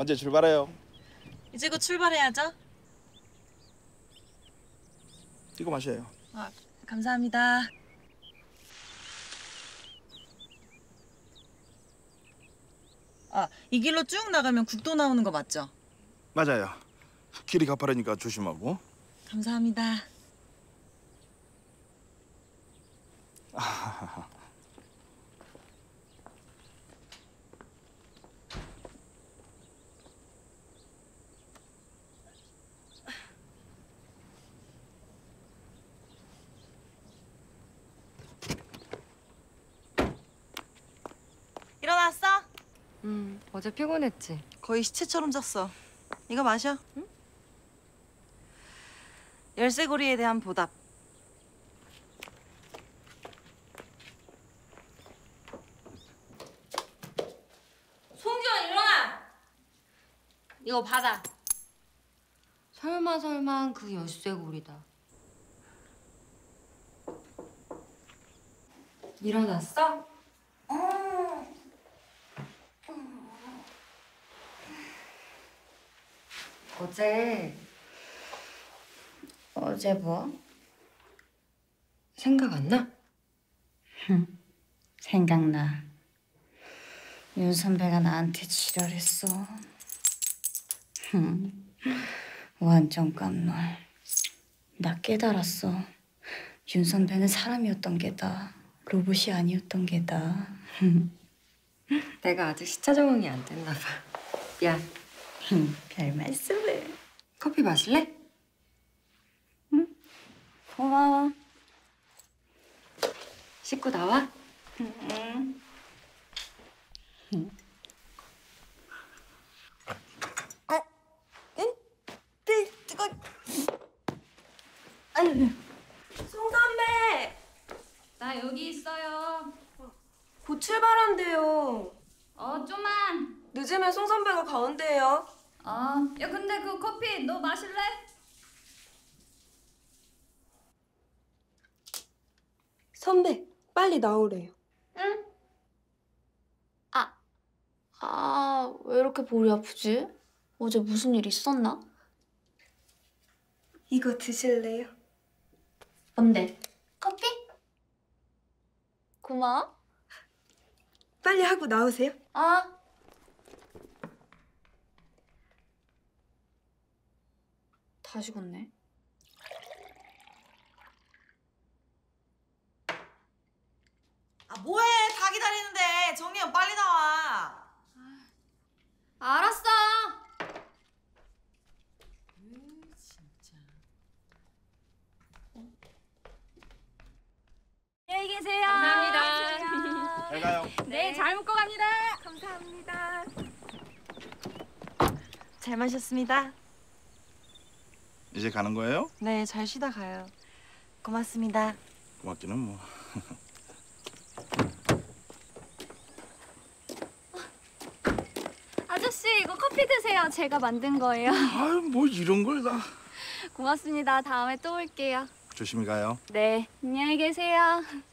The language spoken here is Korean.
언제 출발해요? 이제 곧 출발해야죠. 이거 마셔요. 아, 감사합니다. 아, 이 길로 쭉 나가면 국도 나오는 거 맞죠? 맞아요. 길이 가파르니까 조심하고. 감사합니다. 일어났어? 어제 피곤했지? 거의 시체처럼 잤어. 이거 마셔. 응? 열쇠고리에 대한 보답. 송지원 일어나! 이거 받아. 설마 그 열쇠고리다. 일어났어? 어제 뭐? 생각 안 나? 생각나. 윤 선배가 나한테 지랄했어. 완전 깜놀. 나 깨달았어. 윤 선배는 사람이었던 게다. 로봇이 아니었던 게다. 내가 아직 시차 적응이 안 됐나 봐. 야, 별 말씀을. 커피 마실래? 고마워. 씻고 나와. 뜨거. 송 선배! 나 여기 있어요. 곧 출발한대요. 좀만. 늦으면 송 선배가 가운데요. 야 근데 그 커피 너 마실래? 선배, 빨리 나오래요. 왜 이렇게 볼이 아프지? 어제 무슨 일 있었나? 이거 드실래요? 뭔데? 커피? 고마워. 빨리 하고 나오세요. 아. 다 식었네. 아, 뭐해? 다 기다리는데. 정리형 빨리 나와. 알았어. 진짜. 안녕히 계세요. 감사합니다. 잘 가요. 네, 잘 먹고 갑니다. 감사합니다. 잘 마셨습니다. 이제 가는 거예요? 네, 잘 쉬다 가요. 고맙습니다. 고맙기는 뭐. 아저씨, 이거 커피 드세요. 제가 만든 거예요. 아유, 뭐 이런 걸 다. 고맙습니다. 다음에 또 올게요. 조심히 가요. 네, 안녕히 계세요.